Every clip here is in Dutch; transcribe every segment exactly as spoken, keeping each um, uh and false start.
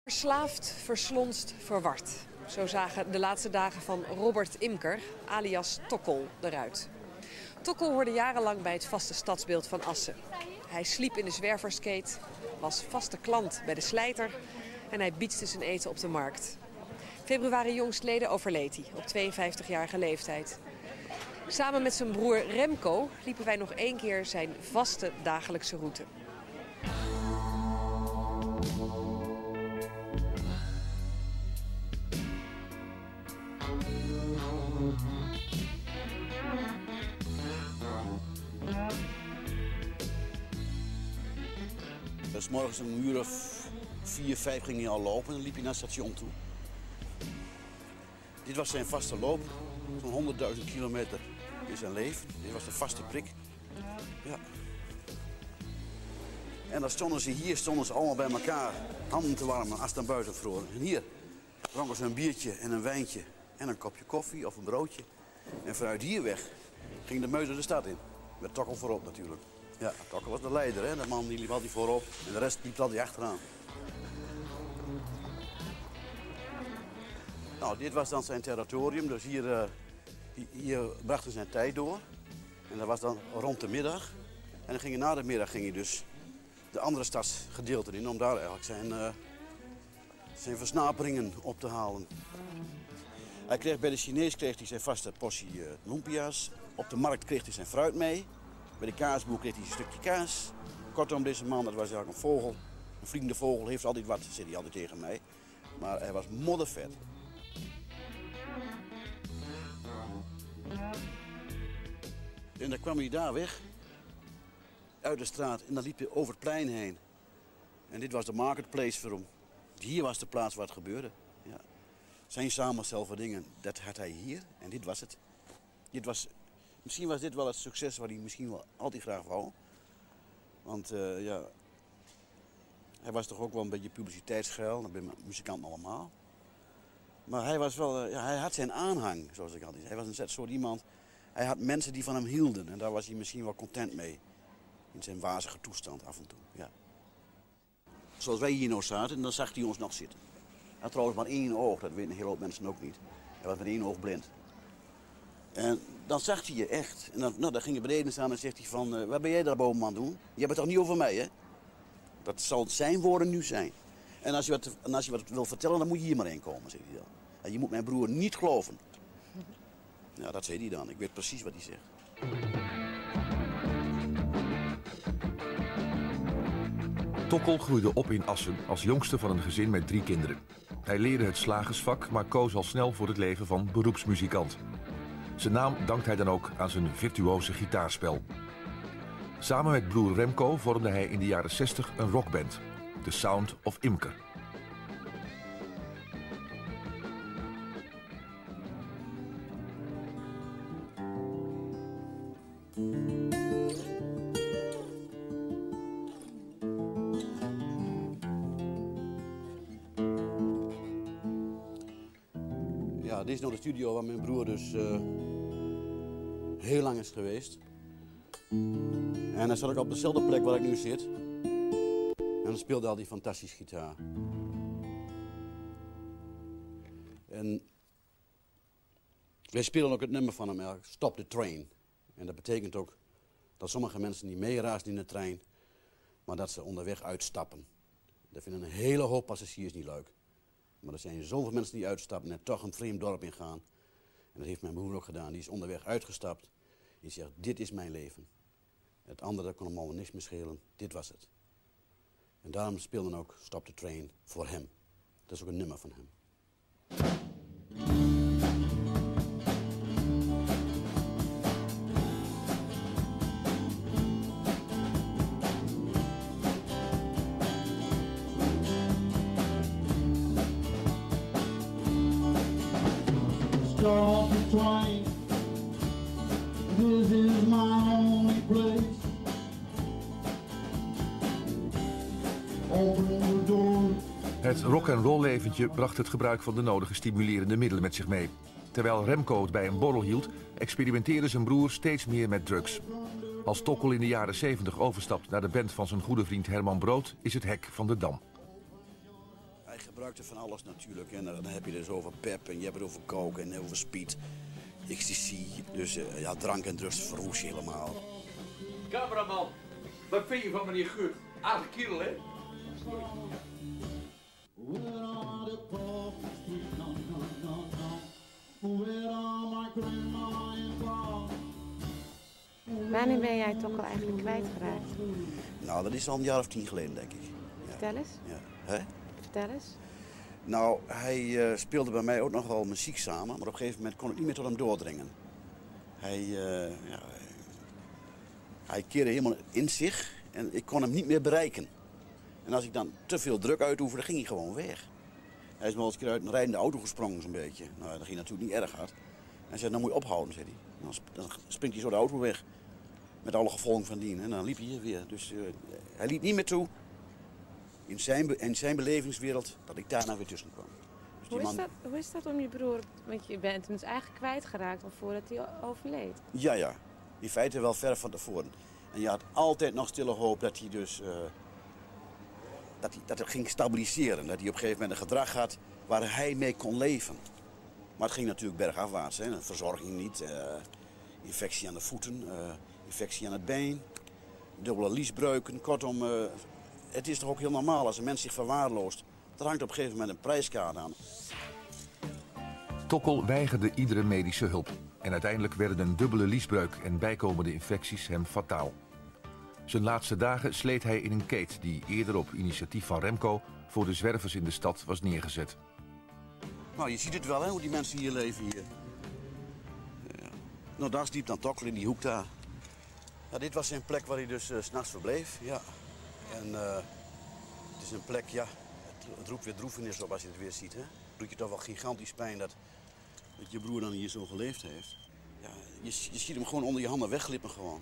Verslaafd, verslonst, verward. Zo zagen de laatste dagen van Robert Imker, alias Tokkel, eruit. Tokkel hoorde jarenlang bij het vaste stadsbeeld van Assen. Hij sliep in de zwerverskeet, was vaste klant bij de slijter en hij bietste zijn eten op de markt. Februari jongstleden overleed hij op tweeënvijftigjarige leeftijd. Samen met zijn broer Remco liepen wij nog één keer zijn vaste dagelijkse route. Dus morgens om een uur of vier, vijf ging hij al lopen en dan liep hij naar het station toe. Dit was zijn vaste loop, zo'n honderdduizend kilometer in zijn leven. Dit was de vaste prik. Ja. En dan stonden ze hier, stonden ze allemaal bij elkaar, handen te warmen als het dan buiten vroor. En hier dronken ze een biertje en een wijntje en een kopje koffie of een broodje. En vanuit hier weg ging de meute de stad in, met Tokkel voorop natuurlijk. Ja, Tokkel was de leider, hè? De man die liep altijd voorop en de rest liep altijd achteraan. Nou, dit was dan zijn territorium, dus hier, uh, hier bracht hij zijn tijd door. En dat was dan rond de middag. En dan ging hij na de middag ging hij dus de andere stadsgedeelten in om daar eigenlijk zijn, uh, zijn versnaperingen op te halen. Hij kreeg bij de Chinees kreeg hij zijn vaste portie uh, lumpia's. Op de markt kreeg hij zijn fruit mee. Bij de kaasboer kreeg hij een stukje kaas. Kortom, deze man, dat was eigenlijk een vogel. Een vliegende vogel, heeft altijd wat, zei hij altijd tegen mij. Maar hij was moddervet. En dan kwam hij daar weg, uit de straat, en dan liep hij over het plein heen. En dit was de marketplace voor hem. Hier was de plaats waar het gebeurde. Ja. Zijn samenstel van dingen, dat had hij hier en dit was het. Dit was... Misschien was dit wel het succes wat hij misschien wel altijd graag wou. Want uh, ja, hij was toch ook wel een beetje publiciteitsgeil, dat ben muzikanten allemaal. Maar hij was wel, uh, ja, hij had zijn aanhang, zoals ik altijd zei. Hij was een soort iemand, hij had mensen die van hem hielden en daar was hij misschien wel content mee. In zijn wazige toestand af en toe, ja. Zoals wij hier nou zaten, dan zag hij ons nog zitten. Hij had trouwens maar één oog, dat weten een hele hoop mensen ook niet. Hij was met één oog blind. En dan zag hij je echt. En dan, nou, dan ging je beneden staan en zegt hij van, uh, wat ben jij daar boven aan het doen? Je hebt het toch niet over mij, hè? Dat zal zijn woorden nu zijn. En als je wat, en als je wat wil vertellen, dan moet je hier maar heen komen, zegt hij dan. En je moet mijn broer niet geloven. Ja, dat zei hij dan. Ik weet precies wat hij zegt. Tokkel groeide op in Assen als jongste van een gezin met drie kinderen. Hij leerde het slagersvak, maar koos al snel voor het leven van beroepsmuzikant. Zijn naam dankt hij dan ook aan zijn virtuoze gitaarspel. Samen met broer Remco vormde hij in de jaren zestig een rockband, The Sound of Imker. Ja, dit is nou de studio waar mijn broer dus uh, heel lang is geweest. En hij zat ook op dezelfde plek waar ik nu zit. En dan speelde hij fantastisch gitaar. En wij spelen ook het nummer van hem, eigenlijk, Stop the Train. En dat betekent ook dat sommige mensen niet meerazen in de trein, maar dat ze onderweg uitstappen. Dat vinden een hele hoop passagiers niet leuk. Maar er zijn zoveel mensen die uitstappen en toch een vreemd dorp ingaan. En dat heeft mijn broer ook gedaan. Die is onderweg uitgestapt. Die zegt, dit is mijn leven. Het andere kon hem allemaal niks meer schelen. Dit was het. En daarom speelden ook Stop the Train voor hem. Dat is ook een nummer van hem. Stop the train, this is my only place. Open the door. Het rock-and-roll leventje bracht het gebruik van de nodige stimulerende middelen met zich mee. Terwijl Remco het bij een borrel hield, experimenteerde zijn broer steeds meer met drugs. Als Tokkel in de jaren zeventig overstapt naar de band van zijn goede vriend Herman Brood, is het hek van de dam. Hij gebruikte van alles natuurlijk. En dan heb je het dus over pep en je hebt het over coke en over speed, ecstasy. Dus uh, ja, drank en drugs verwoest je helemaal. Cameraman, wat vind je van meneer Guurt? Aardig kerel, hè? Wanneer ben jij toch al eigenlijk kwijtgeraakt? Nou, dat is al een jaar of tien geleden, denk ik. Ja. Vertel eens. Ja. Hè? Vertel eens. Nou, hij uh, speelde bij mij ook nog wel muziek samen, maar op een gegeven moment kon ik niet meer tot hem doordringen. Hij, uh, ja, hij keerde helemaal in zich en ik kon hem niet meer bereiken. En als ik dan te veel druk uitoefende, ging hij gewoon weg. Hij is wel eens een keer uit een rijdende auto gesprongen, zo'n beetje. Nou, dat ging natuurlijk niet erg hard. Hij zei, dan moet je ophouden, zei hij. Dan, sp dan springt hij zo de auto weg. Met alle gevolgen van dien. En dan liep hij weer. Dus uh, hij liet niet meer toe, in zijn, in zijn belevingswereld, dat ik daar nou weer tussen kwam. Dus Hoe is, man... dat, hoe is dat om je broer, want je bent hem dus eigenlijk kwijtgeraakt al voordat hij overleed? Ja, ja. In feite wel ver van tevoren. En je had altijd nog stille hoop dat hij dus... Uh, dat, hij, dat het ging stabiliseren. Dat hij op een gegeven moment een gedrag had waar hij mee kon leven. Maar het ging natuurlijk bergafwaarts. Hè. Verzorging niet, uh, infectie aan de voeten, uh, infectie aan het been, dubbele liesbreuken. Kortom, uh, het is toch ook heel normaal als een mens zich verwaarloost. Er hangt op een gegeven moment een prijskaart aan. Tokkel weigerde iedere medische hulp. En uiteindelijk werden een dubbele liesbreuk en bijkomende infecties hem fataal. Zijn laatste dagen sleet hij in een keet die eerder op initiatief van Remco voor de zwervers in de stad was neergezet. Nou, je ziet het wel, hè, hoe die mensen hier leven hier. Ja. Nou, daar sliep dan Tokkel in die hoek daar. Ja, dit was zijn plek waar hij dus uh, 's nachts verbleef. Ja. En uh, het is een plek, ja, het, het roept weer droefenis op als je het weer ziet. Hè. Het doet je toch wel gigantisch pijn dat, dat je broer dan hier zo geleefd heeft. Ja, je, je ziet hem gewoon onder je handen wegglippen gewoon.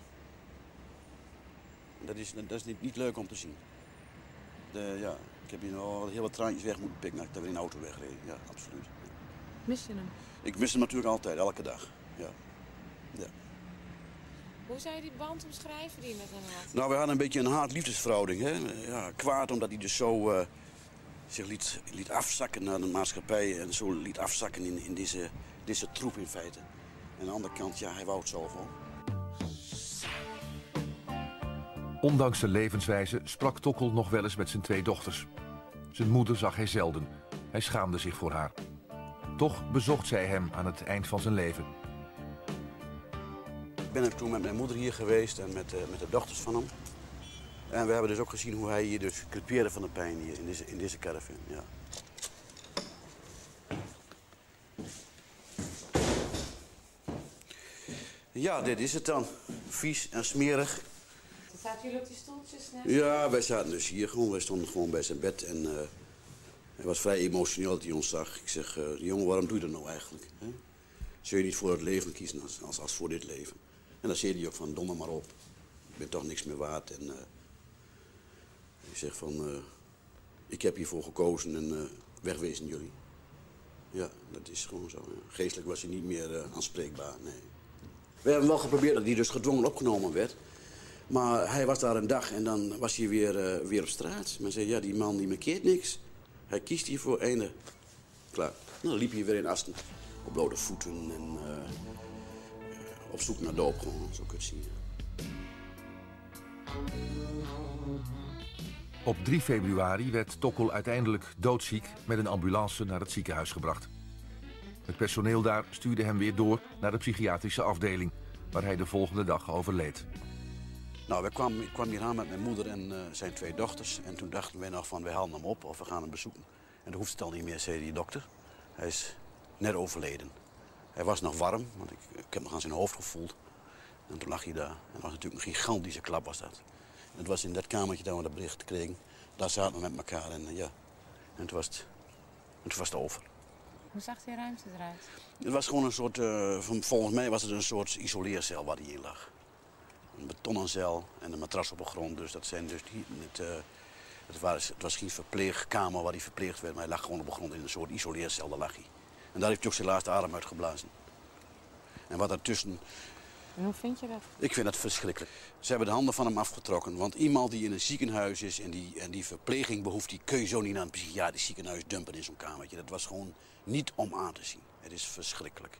Dat is, dat is niet, niet leuk om te zien. De, ja, ik heb hier al heel wat traantjes weg moeten pikken als ik daar weer in de auto wegreed. Ja, absoluut. Mis je hem? Ik mis hem natuurlijk altijd, elke dag. Ja. Ja. Hoe zou je die band omschrijven die je met hem had? Nou, we hadden een beetje een haat-liefdesverhouding. Hè? Ja, kwaad omdat hij dus zo uh, zich liet, liet afzakken naar de maatschappij. En zo liet afzakken in, in deze, deze troep in feite. En aan de andere kant, ja, hij wou het zelf ook. Ondanks zijn levenswijze sprak Tokkel nog wel eens met zijn twee dochters. Zijn moeder zag hij zelden. Hij schaamde zich voor haar. Toch bezocht zij hem aan het eind van zijn leven. Ik ben toen met mijn moeder hier geweest en met, uh, met de dochters van hem. En we hebben dus ook gezien hoe hij hier dus crepeerde van de pijn hier in deze, in deze caravan. Ja. Ja, dit is het dan. Vies en smerig. Zaten jullie op die stoeltjes net? Ja, wij zaten dus hier gewoon. Wij stonden gewoon bij zijn bed. En uh, hij was vrij emotioneel dat hij ons zag. Ik zeg, uh, jongen, waarom doe je dat nou eigenlijk? Hè? Zul je niet voor het leven kiezen als, als, als voor dit leven? En dan zei hij ook van, donder maar op. Ik ben toch niks meer waard. En uh, ik zeg van, uh, ik heb hiervoor gekozen en uh, wegwezen jullie. Ja, dat is gewoon zo. Ja. Geestelijk was hij niet meer uh, aanspreekbaar, nee. We hebben wel geprobeerd dat hij dus gedwongen opgenomen werd. Maar hij was daar een dag en dan was hij weer, uh, weer op straat. Men zei, ja, die man die markeert niks. Hij kiest hiervoor einde. Klaar. Nou, dan liep hij weer in Asten. Op blote voeten en uh, op zoek naar doop gewoon, zo kun je het zien. Op drie februari werd Tokkel uiteindelijk doodziek met een ambulance naar het ziekenhuis gebracht. Het personeel daar stuurde hem weer door naar de psychiatrische afdeling, waar hij de volgende dag overleed. Nou, we kwamen, ik kwam hier aan met mijn moeder en uh, zijn twee dochters. En toen dachten wij nog van, wij halen hem op of we gaan hem bezoeken. En dat hoeft het al niet meer, zei die dokter. Hij is net overleden. Hij was nog warm, want ik, ik heb nog aan zijn hoofd gevoeld. En toen lag hij daar. En dat was natuurlijk een gigantische klap was dat. En het was in dat kamertje dat we dat bericht kregen. Daar zaten we met elkaar en uh, ja. En toen was het, en toen was het over. Hoe zag die ruimte eruit? Het was gewoon een soort, uh, volgens mij was het een soort isoleercel waar hij in lag. Een betonnen cel en een matras op de grond. Dus dat zijn dus niet, het, uh, het, was, het was geen verpleegkamer waar hij verpleegd werd, maar hij lag gewoon op de grond in een soort isoleercel, daar lag hij. En daar heeft hij ook zijn laatste adem uitgeblazen. En wat daartussen, En hoe vind je dat? Ik vind dat verschrikkelijk. Ze hebben de handen van hem afgetrokken. Want iemand die in een ziekenhuis is en die, en die verpleging behoeft, die kun je zo niet naar een psychiatrisch ziekenhuis dumpen in zo'n kamertje. Dat was gewoon niet om aan te zien. Het is verschrikkelijk.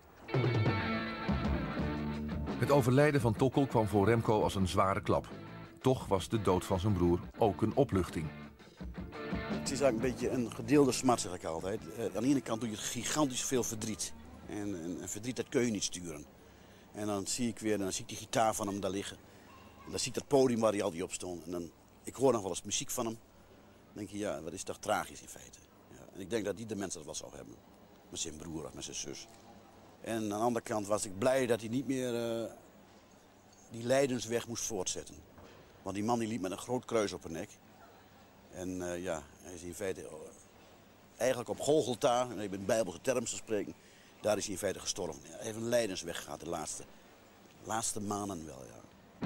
Het overlijden van Tokkel kwam voor Remco als een zware klap. Toch was de dood van zijn broer ook een opluchting. Het is eigenlijk een beetje een gedeelde smart, zeg ik altijd. Aan de ene kant doe je gigantisch veel verdriet. En, en, en verdriet, dat kun je niet sturen. En dan zie ik weer, dan zie ik die gitaar van hem daar liggen. En dan zie ik dat podium waar hij altijd op stond. En dan, ik hoor nog wel eens muziek van hem. Dan denk je, ja, dat is toch tragisch in feite. Ja, en ik denk dat ieder mens dat wel zou hebben. Met zijn broer of met zijn zus. En aan de andere kant was ik blij dat hij niet meer uh, die lijdensweg moest voortzetten. Want die man die liep met een groot kruis op zijn nek. En uh, ja, hij is in feite uh, eigenlijk op Golgotha, en even in bijbelse termen te spreken, daar is hij in feite gestorven. Hij heeft een lijdensweg gehad, de laatste, laatste maanden wel, ja.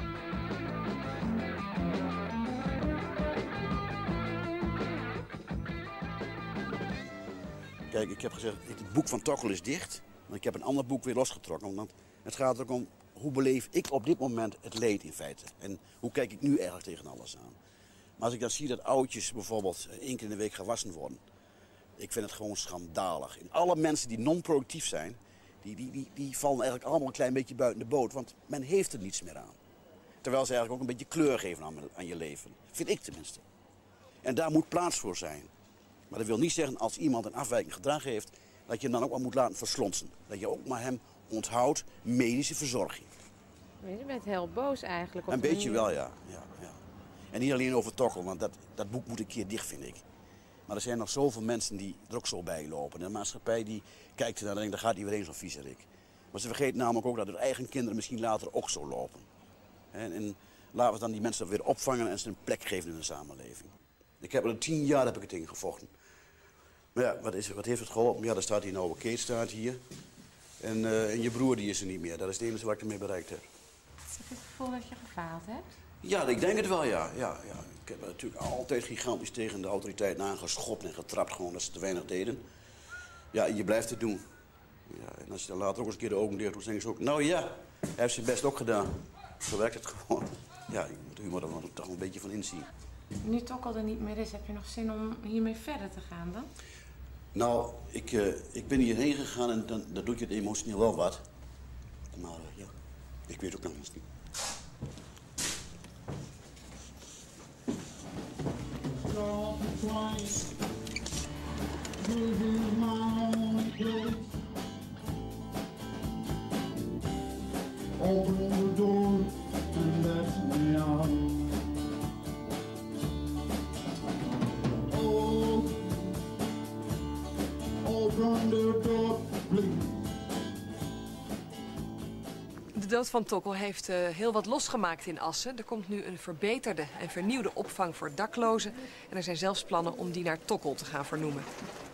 Kijk, ik heb gezegd, het boek van Tokkel is dicht. Maar ik heb een ander boek weer losgetrokken. Want het gaat er ook om, hoe beleef ik op dit moment het leed in feite. En hoe kijk ik nu eigenlijk tegen alles aan. Maar als ik dan zie dat oudjes bijvoorbeeld één keer in de week gewassen worden. Ik vind het gewoon schandalig. En alle mensen die non-productief zijn, die, die, die, die vallen eigenlijk allemaal een klein beetje buiten de boot. Want men heeft er niets meer aan. Terwijl ze eigenlijk ook een beetje kleur geven aan, aan je leven. Vind ik tenminste. En daar moet plaats voor zijn. Maar dat wil niet zeggen, als iemand een afwijkend gedrag heeft, dat je hem dan ook maar moet laten verslonsen. Dat je ook maar hem onthoudt medische verzorging. Je bent heel boos eigenlijk. Op een beetje manier. wel, ja. ja, ja. En niet alleen over Tokkel, want dat, dat boek moet een keer dicht, vind ik. Maar er zijn nog zoveel mensen die er ook zo bij lopen. En de maatschappij die kijkt ernaar en denkt, daar gaat hij weer eens zo'n viezerik. Maar ze vergeten namelijk ook dat hun eigen kinderen misschien later ook zo lopen. En, en laten we dan die mensen weer opvangen en ze een plek geven in de samenleving. Ik heb er tien jaar heb ik het in gevochten. Maar ja, wat, is, wat heeft het geholpen? Ja, daar staat die oude Kees staat hier. En, uh, en je broer die is er niet meer. Dat is het enige wat ik ermee bereikt heb. Heb je het gevoel dat je gefaald hebt? Ja, ik denk het wel, ja. ja, ja. Ik heb natuurlijk altijd gigantisch tegen de autoriteiten aangeschopt en getrapt, gewoon dat ze te weinig deden. Ja, je blijft het doen. Ja, en als je dan later ook eens een keer de ogen dicht doet, dan denk je ook, nou ja, hij heeft zijn best ook gedaan. Zo werkt het gewoon. Ja, je moet de humor er toch een beetje van inzien. Nu Tokkel er niet meer is, heb je nog zin om hiermee verder te gaan dan? Nou, ik, uh, ik ben hierheen gegaan en dan, dan doet je het emotioneel wel wat. Maar uh, ja, ik weet ook nog eens niet. Open the door and let me out. Oh, open the door, please. De dood van Tokkel heeft uh, heel wat losgemaakt in Assen. Er komt nu een verbeterde en vernieuwde opvang voor daklozen. En er zijn zelfs plannen om die naar Tokkel te gaan vernoemen.